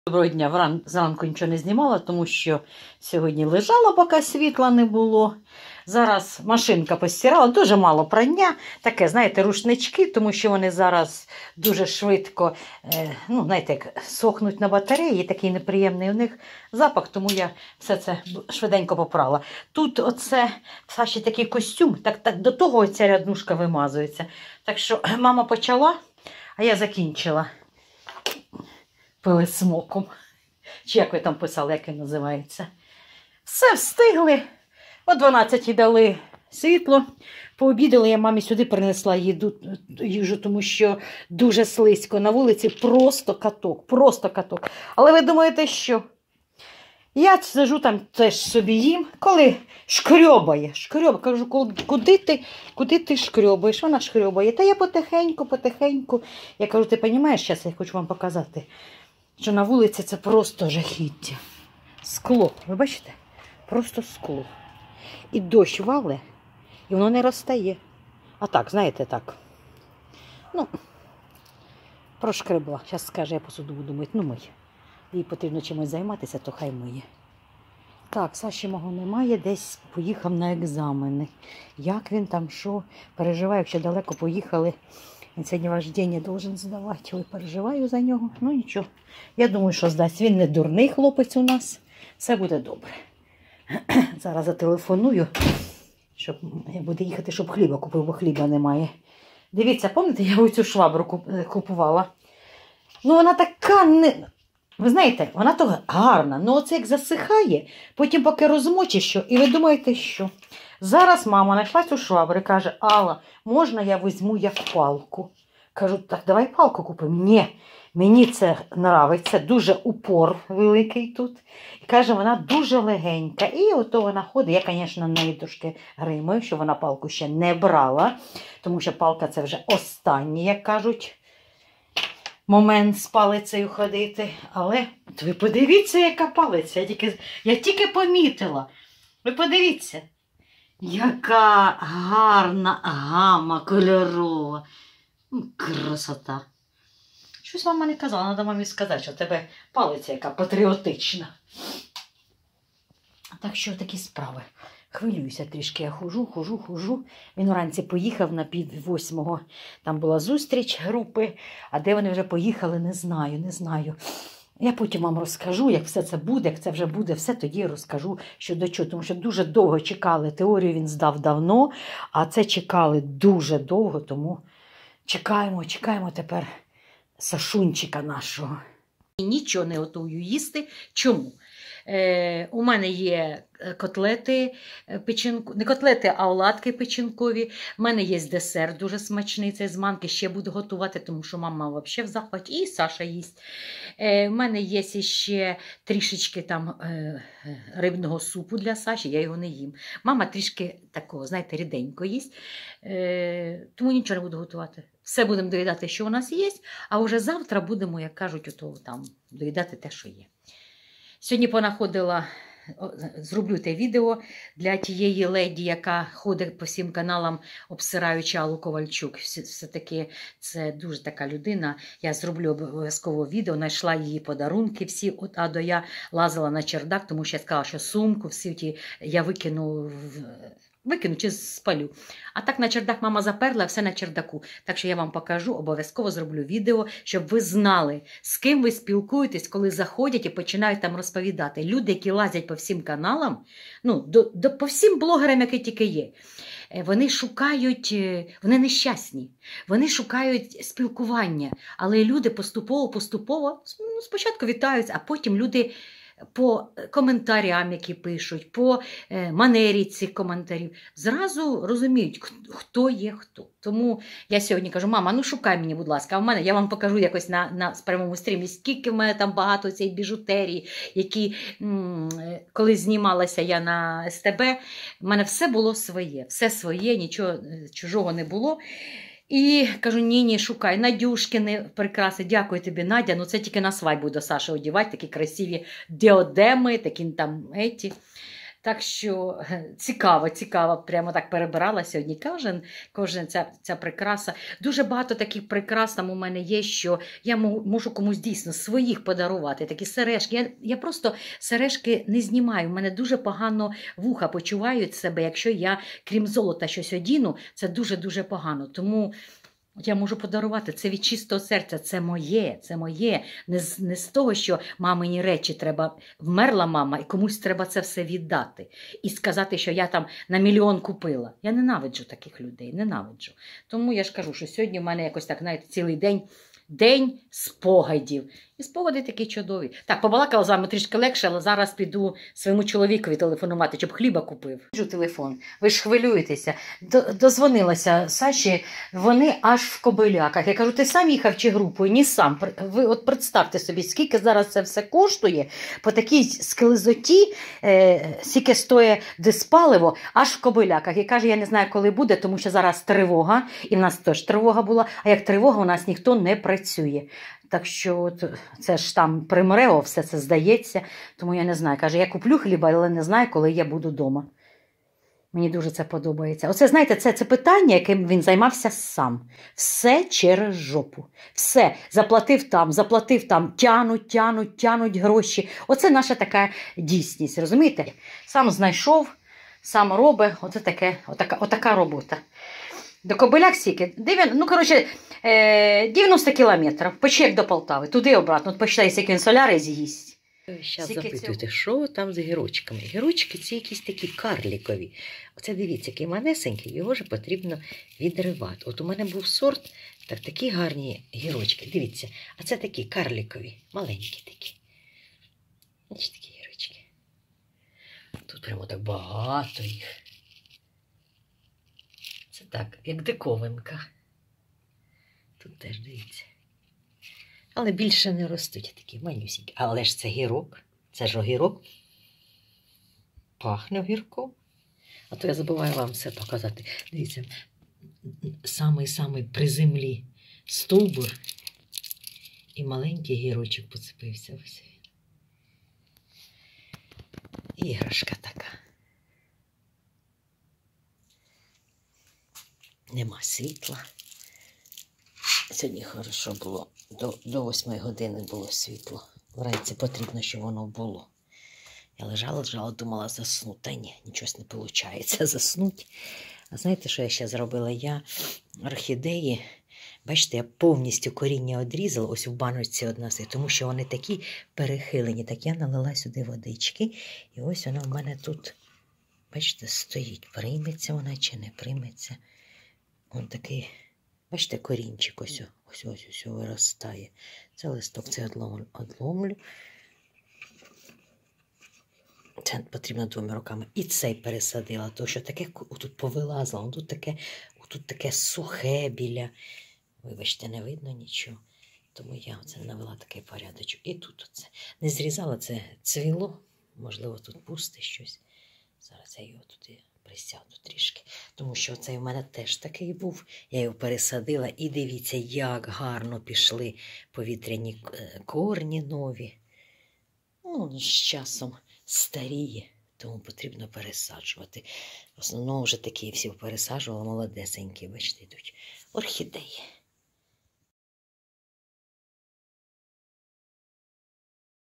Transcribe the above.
Доброго дня. Зранку нічого не знімала, тому що сьогодні лежала, поки світла не було. Зараз машинка постирала, дуже мало прання. Таке, знаєте, рушнички, тому що вони зараз дуже швидко, знаєте, як сохнуть на батареї. Такий неприємний у них запах, тому я все це швиденько попрала. Тут оце, Саші, такий костюм, так до того ця ряднушка вимазується. Так що мама почала, а я закінчила. Пилисмоком. Чи як ви там писали, як він називається. Все встигли. О 12-й дали світло. Пообідали, я мамі сюди принесла їжу, тому що дуже слизько. На вулиці просто каток. Але ви думаєте, що? Я сиджу там теж собі їм, коли шкрьобає. Кажу, куди ти шкрьобаєш? Вона шкрьобає. Та я потихеньку. Я кажу, ти розумієш, зараз я хочу вам показати, що на вулиці це просто жахіття. Скло, ви бачите? Просто скло. І дощ вале, і воно не розтає. А так, знаєте, так. Прошкребла. Зараз скаже, я посуду буду мити. Мий. Їй потрібно чимось займатися, то хай миє. Так, Саші мого немає, десь поїхав на екзамени. Як він там, що? Переживаю, якщо далеко поїхали. Він сьогодні вождіння должен здавати. Ой, переживаю за нього. Ну нічого. Я думаю, що здасть. Він не дурний хлопець у нас. Все буде добре. Зараз зателефоную, щоб я буду їхати, щоб хліба купив, бо хліба немає. Дивіться, пам'ятаєте, я оцю швабру купувала? Вона така не... Ви знаєте, вона то гарна, але оце як засихає, потім поки розмочиш, що, і ви думаєте, що? Зараз мама знайшла цю швабру і каже, Алла, можна я візьму як палку? Кажу, так давай палку купимо. Ні, мені це подобається, дуже упор великий тут. І каже, вона дуже легенька. І ото вона ходить, я, звісно, на неї трошки гримаю, що вона палку ще не брала, тому що палка це вже останній, як кажуть, момент з палицею ходити. Але ви подивіться, яка палиця. Я тільки помітила. Ви подивіться, яка гарна гама кольорова. Красота. Щось мама не казала, треба мамі сказати, що в тебе палиця яка патріотична. Так що такі справи. Хвилююся трішки, я хожу. Він вранці поїхав на 7:30. Там була зустріч групи, а де вони вже поїхали, не знаю. Я потім вам розкажу, як все це буде, як це вже буде, все тоді розкажу, що до чого. Тому що дуже довго чекали, теорію він здав давно, а це чекали дуже довго, тому чекаємо тепер Сашунчика нашого. І нічого не готую їсти. Чому? У мене є котлети, не котлети, а оладки печінкові. У мене є десерт дуже смачний, це з манки, ще буду готувати, тому що мама взагалі в захваті, і Саша їсть. У мене є ще трішечки там рибного супу для Саші, я його не їм. Мама трішки такого, знаєте, ріденько їсть, тому нічого не буду готувати. Все будемо доїдати, що у нас є, а вже завтра будемо, як кажуть, доїдати те, що є. Сьогодні понаходила, зроблю те відео для тієї леді, яка ходить по всім каналам, обсираючи Аллу Ковальчук. Все-таки це дуже така людина. Я зроблю обов'язково відео, знайшла її подарунки всі от А до Я, лазила на чердак, тому що я сказала, що сумку всі ті я викину чи спалю. А так на чердак мама заперла, все на чердаку. Так що я вам покажу, обов'язково зроблю відео, щоб ви знали, з ким ви спілкуєтесь, коли заходять і починають там розповідати. Люди, які лазять по всім каналам, по всім блогерам, які тільки є, вони шукають, вони нещасні, вони шукають спілкування. Але люди поступово, спочатку вітаються, а потім люди по коментарям, які пишуть, по манері цих коментарів, зразу розуміють, хто є хто. Тому я сьогодні кажу, мама, шукай мені, будь ласка, а в мене, я вам покажу якось на прямому стрімі, скільки в мене там багато цієї біжутерії, які, коли знімалася я на СТБ, в мене все було своє, все своє, нічого чужого не було. І кажу, ні, шукай, Надюшкини прикраси, дякую тобі, Надя, це тільки на свадьбу до Саші одягати, такі красиві діадеми, такі там еті. Так що цікаво, прямо так перебирала сьогодні. Кожен ця прикраса. Дуже багато таких прикрас там у мене є, що я можу комусь дійсно своїх подарувати. Такі сережки. Я просто сережки не знімаю. У мене дуже погано вуха почувають себе. Якщо я, крім золота, щось одіну, це дуже-дуже погано. Тому я можу подарувати це від чистого серця, це моє. Не з того, що мамині речі треба, вмерла мама, і комусь треба це все віддати. І сказати, що я там на мільйон купила. Я ненавиджу таких людей, ненавиджу. Тому я ж кажу, що сьогодні в мене якось так, знаєте, цілий день спогадів. І спогади такі чудові. Так, побалакала з вами трішки легше, але зараз піду своєму чоловікові телефонувати, щоб хліба купив. Телефон. Ви ж хвилюєтеся. Дозвонилася Саші, вони аж в Кобиляках. Я кажу, ти сам їхав чи групою? Ні, сам. Ви от представте собі, скільки зараз це все коштує, по такій скелезоті, скільки стоїть диспаливо, аж в Кобиляках. І каже, я не знаю, коли буде, тому що зараз тривога, і в нас теж тривога була, а як тривога, у нас ніхто не працює. Так що це ж там при МРЕО все це здається, тому я не знаю. Каже, я куплю хліба, але не знаю, коли я буду вдома. Мені дуже це подобається. Оце, знаєте, це питання, яким він займався сам. Все через жопу. Все. Заплатив там, тянуть гроші. Оце наша така дійсність, розумієте? Сам знайшов, сам робить. Оце отака робота. До Кобиляк стільки? 90 кілометрів. Почек до Полтави. Туди і обратно. От почитай, скільки він соляри з'їсть. Зараз запитуєте, що там з гірочками? Гірочки ці якісь такі карлікові. Оце дивіться, який манесенький, його ж потрібно відривати. От у мене був сорт, такі гарні гірочки. Дивіться, а це такі карлікові, маленькі такі. Ось такі гірочки. Тут прямо так багато їх. Це так, як диковинка. Тут теж, дивіться. Але більше не ростуть, такі манюсінькі. Але ж це гірок. Це ж огірок. Пахне огірком. А то я забуваю вам все показати. Дивіться, самий при землі стовбур. І маленький гірочок поцепився. Ось він. Іграшка така. Нема світла. Сьогодні хорошо було. До 8 години було світло. Вранці потрібно, щоб воно було. Я лежала, думала заснути. Та ні, нічого не виходить заснути. А знаєте, що я ще зробила? Я орхідеї, бачите, я повністю коріння одрізала, ось в баночці одна, тому що вони такі перехилені. Так я налила сюди водички, і ось вона в мене тут, бачите, стоїть. Прийметься вона чи не прийметься. Ось такий, бачите, корінчик ось виростає. Це листок, це одломлю. Це потрібно 2 руками. І цей пересадила, тому що таке тут повилазило, тут таке сухе біля. Вибачте, не видно нічого. Тому я оце навела такий порядочок. І тут оце. Не зрізала, це цвіло. Можливо, тут пусте щось. Зараз я його туди присяду трішки. Тому що оцей у мене теж такий був. Я його пересадила. І дивіться, як гарно пішли повітряні корні нові. Ну, з часом старіє, тому потрібно пересаджувати. В основному вже такі всі пересаджували, молодесенькі, бачите, йдуть орхідеї.